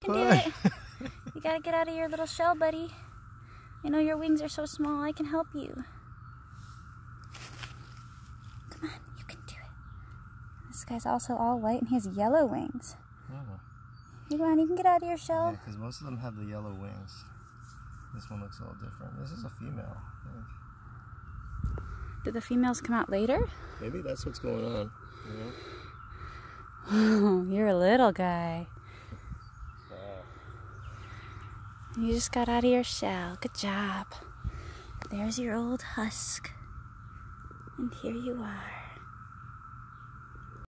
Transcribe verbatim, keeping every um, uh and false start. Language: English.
can do it. You gotta get out of your little shell, buddy. I know your wings are so small, I can help you. Come on, you can do it. This guy's also all white and he has yellow wings. Oh. Hey, come on, you can get out of your shell. Yeah, because most of them have the yellow wings. This one looks a little different. This is a female, I think. Did the females come out later? Maybe that's what's going on, you know? Oh, you're a little guy. Wow. You just got out of your shell. Good job. There's your old husk. And here you are.